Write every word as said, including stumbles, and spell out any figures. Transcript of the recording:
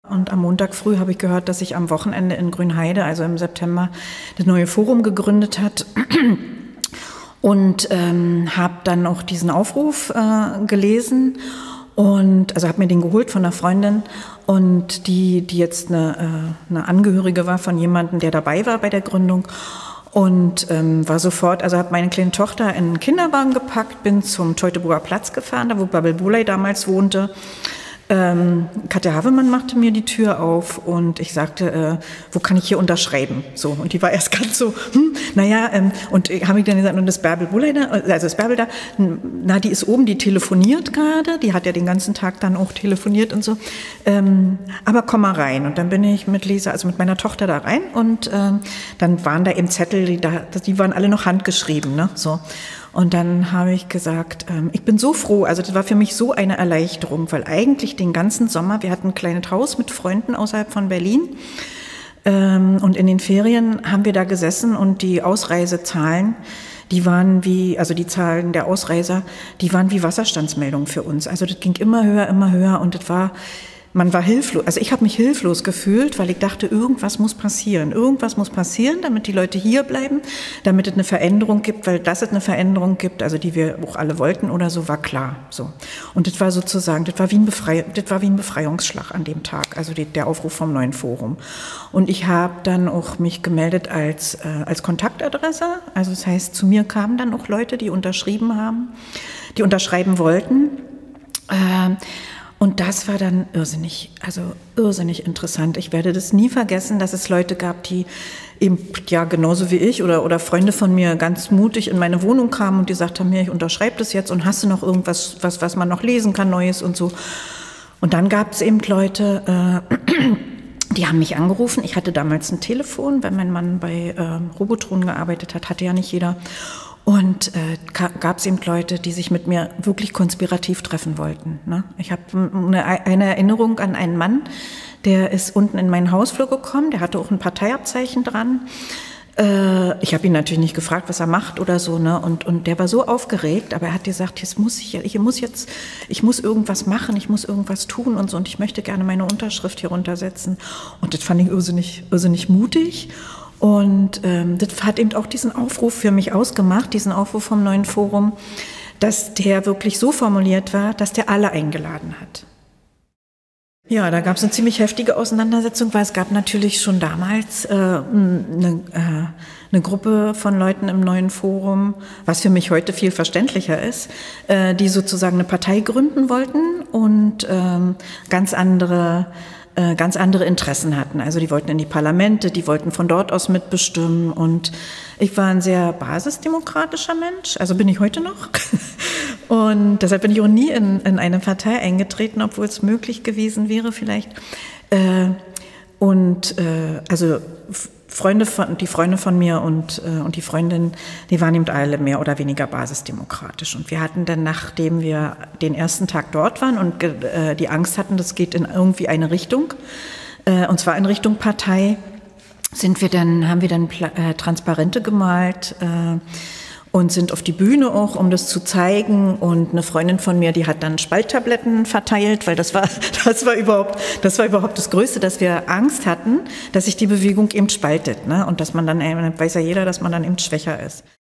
Und am Montag früh habe ich gehört, dass sich am Wochenende in Grünheide, also im September, das neue Forum gegründet hat. Und ähm, habe dann auch diesen Aufruf äh, gelesen und also habe mir den geholt von einer Freundin und die, die jetzt eine, äh, eine Angehörige war von jemandem, der dabei war bei der Gründung. Und ähm, war sofort, also habe meine kleine Tochter in den Kinderwagen gepackt, bin zum Teutoburger Platz gefahren, da wo Babel Bulay damals wohnte. Ähm, Katja Havemann machte mir die Tür auf und ich sagte, äh, wo kann ich hier unterschreiben? So, und die war erst ganz so, hm, naja, ähm, und habe ich dann gesagt, und das Bärbel Bulay da, also das Bärbel da, na, die ist oben, die telefoniert gerade, die hat ja den ganzen Tag dann auch telefoniert und so, ähm, aber komm mal rein. Und dann bin ich mit Lisa, also mit meiner Tochter da rein und ähm, dann waren da eben Zettel, die, da, die waren alle noch handgeschrieben, ne, so. Und dann habe ich gesagt, ähm, ich bin so froh, also das war für mich so eine Erleichterung, weil eigentlich den ganzen Sommer, wir hatten ein kleines Haus mit Freunden außerhalb von Berlin ähm, und in den Ferien haben wir da gesessen und die Ausreisezahlen, die waren wie, also die Zahlen der Ausreiser, die waren wie Wasserstandsmeldungen für uns. Also das ging immer höher, immer höher und das war... Man war hilflos, also ich habe mich hilflos gefühlt, weil ich dachte, irgendwas muss passieren. Irgendwas muss passieren, damit die Leute hier bleiben, damit es eine Veränderung gibt, weil dass es eine Veränderung gibt, also die wir auch alle wollten oder so, war klar. So. Und das war sozusagen, das war wie ein, Befrei das war wie ein Befreiungsschlag an dem Tag, also die, der Aufruf vom neuen Forum. Und ich habe dann auch mich gemeldet als, äh, als Kontaktadresse, also das heißt, zu mir kamen dann auch Leute, die unterschrieben haben, die unterschreiben wollten. Äh, Und das war dann irrsinnig, also irrsinnig interessant. Ich werde das nie vergessen, dass es Leute gab, die eben, ja, genauso wie ich oder, oder Freunde von mir ganz mutig in meine Wohnung kamen und die gesagt haben, hier, ich unterschreibe das jetzt und hast du noch irgendwas, was, was man noch lesen kann, Neues und so. Und dann gab es eben Leute, äh, die haben mich angerufen. Ich hatte damals ein Telefon, weil mein Mann bei äh, Robotron gearbeitet hat, hatte ja nicht jeder. Und äh, gab es eben Leute, die sich mit mir wirklich konspirativ treffen wollten. Ne? Ich habe eine, eine Erinnerung an einen Mann, der ist unten in meinen Hausflur gekommen, der hatte auch ein Parteiabzeichen dran. Äh, ich habe ihn natürlich nicht gefragt, was er macht oder so, ne? Und, und der war so aufgeregt, aber er hat gesagt, jetzt muss ich, ich muss jetzt, ich muss irgendwas machen, ich muss irgendwas tun und so und ich möchte gerne meine Unterschrift hier runtersetzen. Und das fand ich irrsinnig, irrsinnig mutig. Und ähm, das hat eben auch diesen Aufruf für mich ausgemacht, diesen Aufruf vom neuen Forum, dass der wirklich so formuliert war, dass der alle eingeladen hat. Ja, da gab es eine ziemlich heftige Auseinandersetzung, weil es gab natürlich schon damals äh, eine, äh, eine Gruppe von Leuten im neuen Forum, was für mich heute viel verständlicher ist, äh, die sozusagen eine Partei gründen wollten und äh, ganz andere ganz andere Interessen hatten. Also die wollten in die Parlamente, die wollten von dort aus mitbestimmen und ich war ein sehr basisdemokratischer Mensch, also bin ich heute noch und deshalb bin ich auch nie in, in eine Partei eingetreten, obwohl es möglich gewesen wäre vielleicht. Und also Freunde von, die Freunde von mir und, äh, und die Freundin, die waren eben alle mehr oder weniger basisdemokratisch. Und wir hatten dann, nachdem wir den ersten Tag dort waren und äh, die Angst hatten, das geht in irgendwie eine Richtung, äh, und zwar in Richtung Partei, sind wir dann, haben wir dann äh, Transparente gemalt, äh, und sind auf die Bühne auch, um das zu zeigen. Und eine Freundin von mir, die hat dann Spalttabletten verteilt, weil das war, das war überhaupt, das war überhaupt das Größte, dass wir Angst hatten, dass sich die Bewegung eben spaltet, ne? Und dass man dann, weiß ja jeder, dass man dann eben schwächer ist.